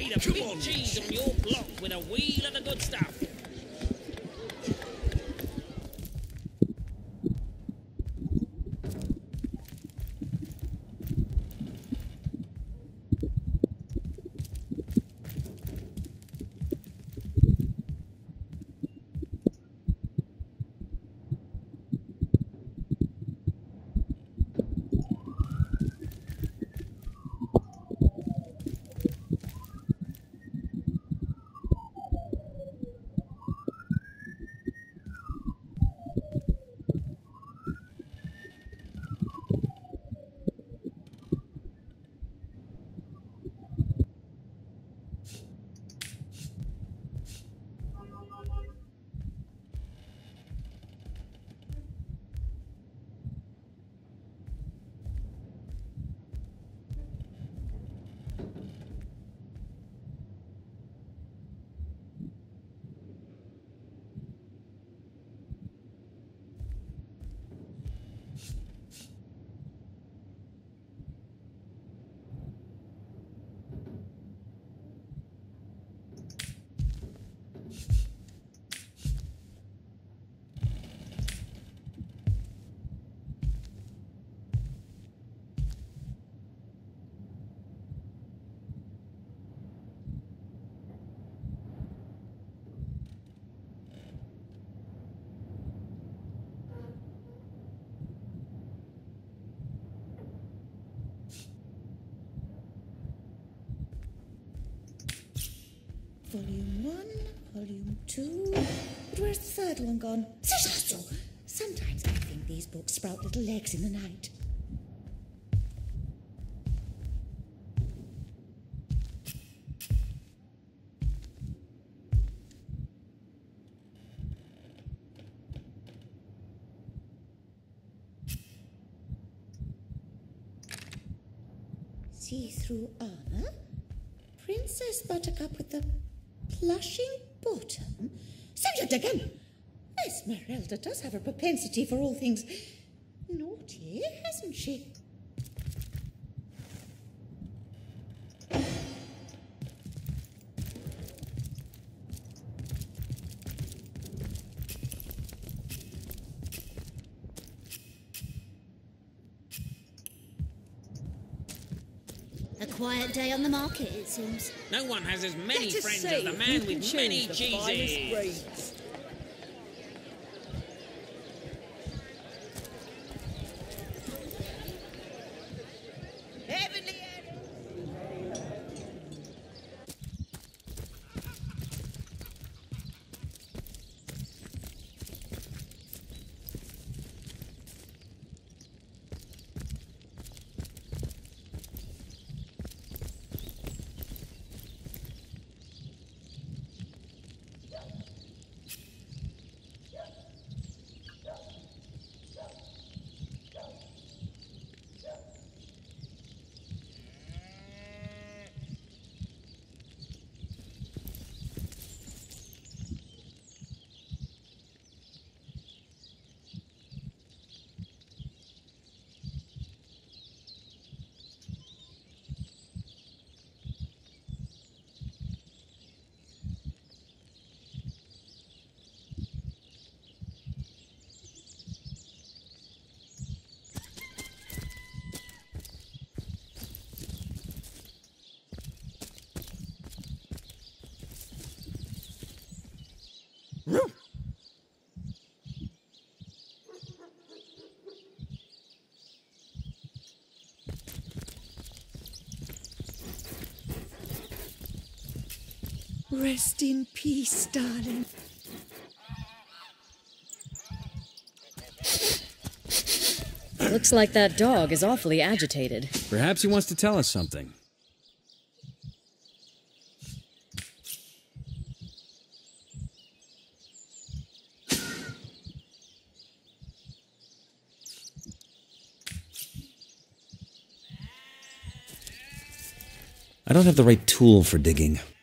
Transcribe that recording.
need a big cheese on your block with a wheel of the good stuff. Volume 1, Volume 2. But where's the third one gone? Sometimes I think these books sprout little legs in the night. See-through armor? Princess Buttercup with the plushing bottom? So yet again, Esmeralda does have a propensity for all things naughty, hasn't she? A quiet day on the market, it seems. No one has as many friends as the man with many cheeses. Rest in peace, darling. Looks like that dog is awfully agitated. Perhaps he wants to tell us something. I don't have the right tool for digging.